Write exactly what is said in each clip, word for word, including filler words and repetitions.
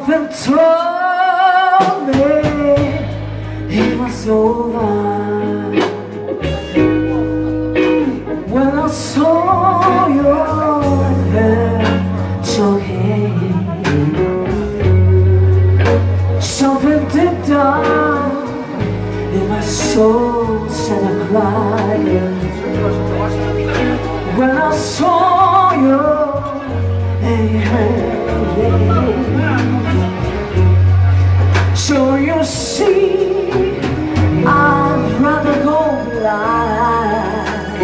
Something told me it was over when I saw your hair choking. Something deep down in my soul said I cried when I saw your hair. So you see, I'd rather go blind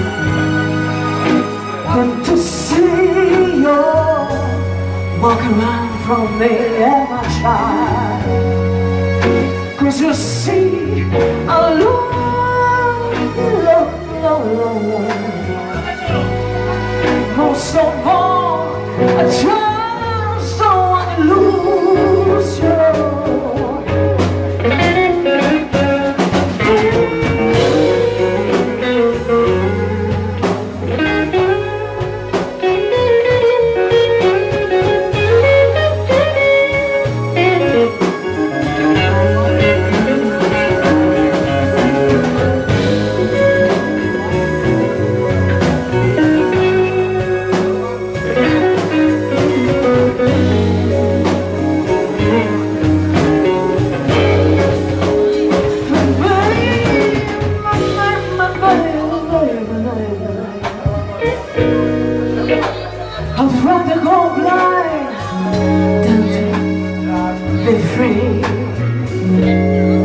than to see you walk around from me and my child. Cause you see, I love, love, love, love. Most of all, I just don't want to lose you. I'd rather go blind than to be free.